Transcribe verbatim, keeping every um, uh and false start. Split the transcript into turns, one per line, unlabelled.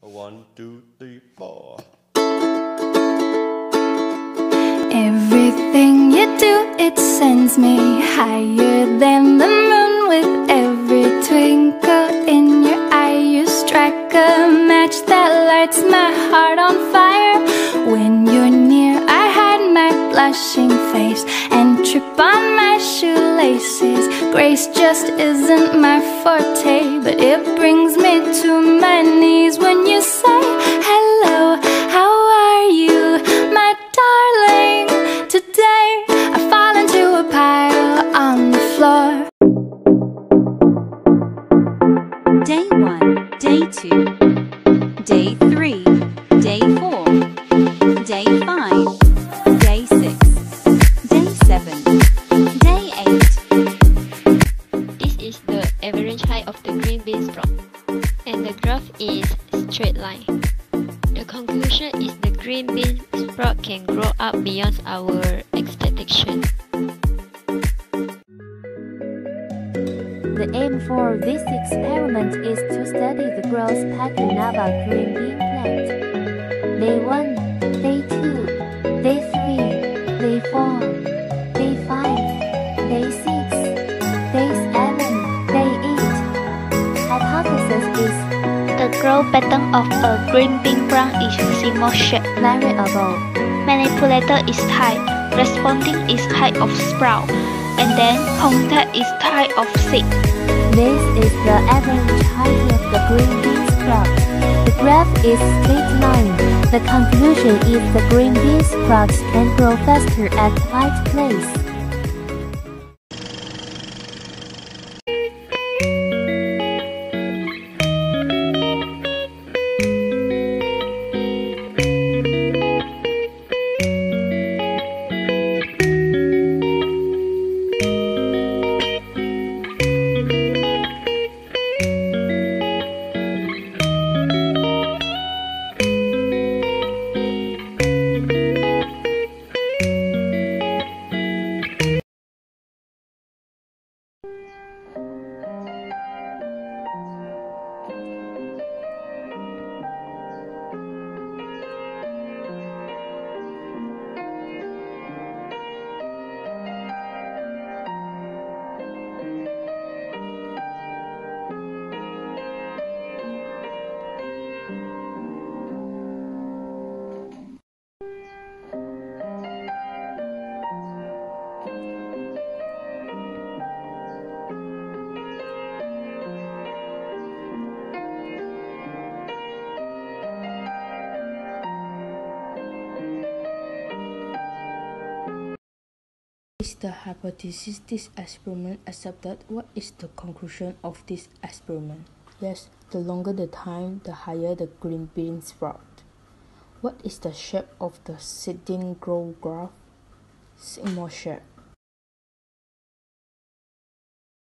One, two, three, four.
Everything you do, it sends me higher than the moon. With every twinkle in your eye, you strike a match that lights my heart on fire. When you're near, I hide my blushing face and trip on my shoelaces. Grace just isn't my forte, but it brings me to my knees when you say hello, how are you, my darling? Today I fall into a pile on the floor.
Day one, day two, day three, day four, day five, day six, day seven, day eight.
This is the average height of the green bean sprout, and the graph is straight line. The conclusion is the green bean sprout can grow up beyond our expectation.
The aim for this experiment is to study the growth pattern of a green bean plant. Day one, day two, day three, day four, day five, day six, day seven, day eight. Hypothesis is
the growth pattern of a green bean plant is CMOS shape.
variable.
Manipulator is type. Responding is type of sprout. And then contact is type of seed.
This is the average height of the green bean sprout. The graph is straight line. The conclusion is the green bean sprouts can grow faster at right place.
Is the hypothesis this experiment accepted? What is the conclusion of this experiment? Yes, the longer the time, the higher the green bean sprout. What is the shape of the seeding growth graph? CMOS shape.